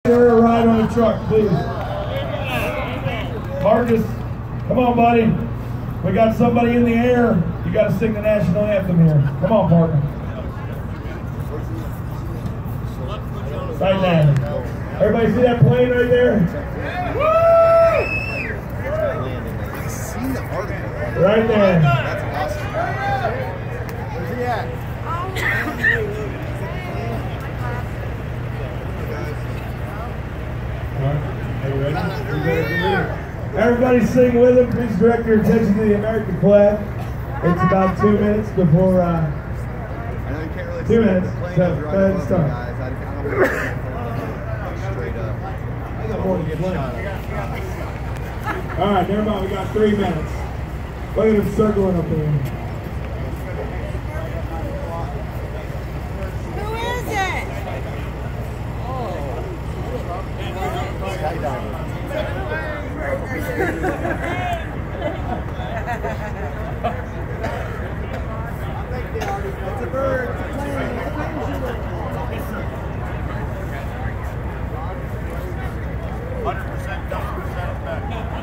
Share a ride on the truck, please. Marcus, come on, buddy. We got somebody in the air. You got to sing the national anthem here. Come on, partner. Right there. Everybody see that plane right there? Right there. That's awesome. Where's he at? Are you ready? Everybody sing with him. Please direct your attention to the American flag. It's about 2 minutes before. I know you can't really 2 minutes. So go ahead and start. Straight up. All right, never mind. We got 3 minutes. Look at him circling up there. Who is it? Skydiver. It's a bird. It's a plane. It's a plane. 100% done, 100% back.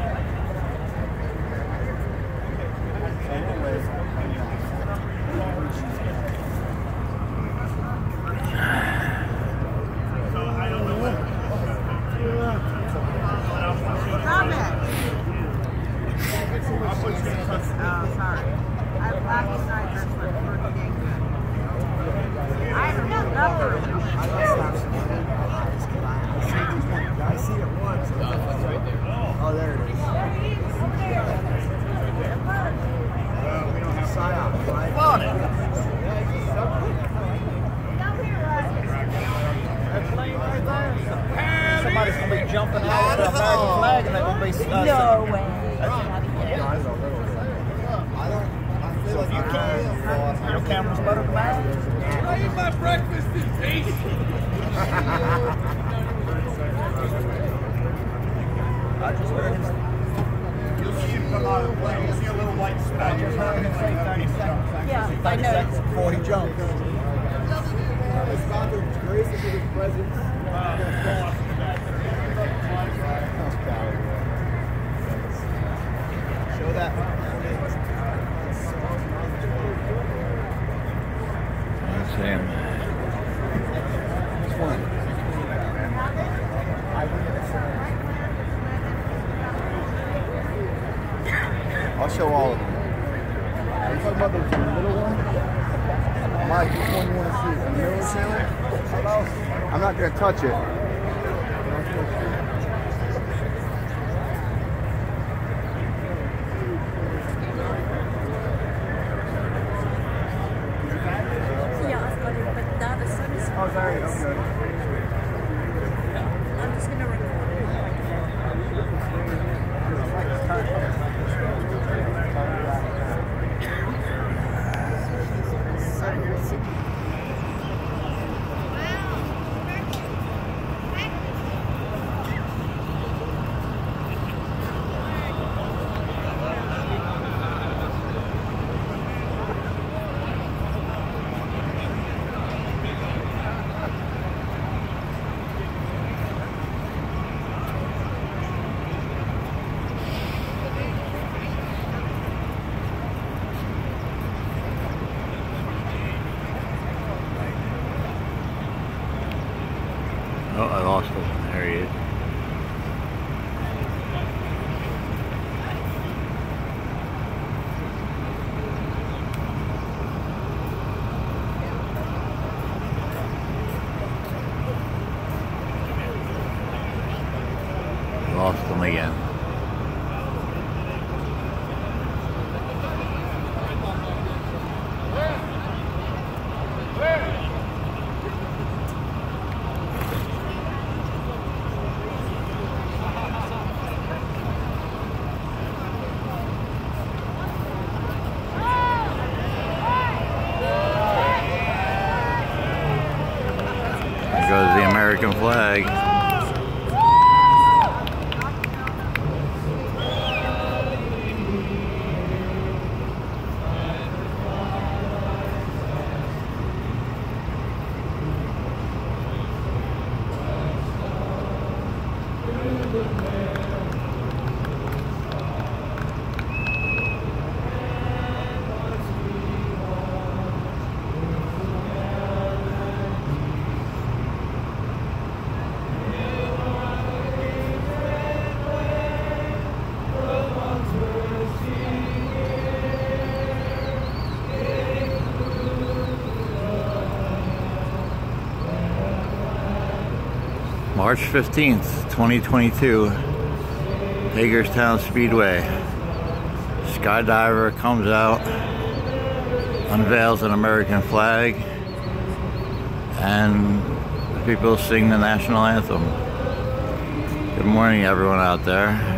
Oh, there it is. On it. Somebody's going to be jumping out of the American flag and they're going to be No way. If you can, your camera's better than mine. I eat my breakfast in peace. I just heard him. You'll see him come out of the plane. You'll see a little white speck. I just heard him say 30 seconds. Yeah, 30 I know. seconds before he jumps. His father's grace and his presence. Show that. That's him. Which one? I'll show all of them. Are you talking about the middle one? Mike, which one you want to see? The middle channel? I'm not going to touch it. Yeah, I've got it, but now the sun is. Oh, sorry. Okay. I'm just gonna record Oh, I lost him. There he is. Lost him again. There goes the American flag. March 15th, 2022, Hagerstown Speedway. Skydiver comes out, unveils an American flag, and people sing the national anthem. Good morning, everyone out there.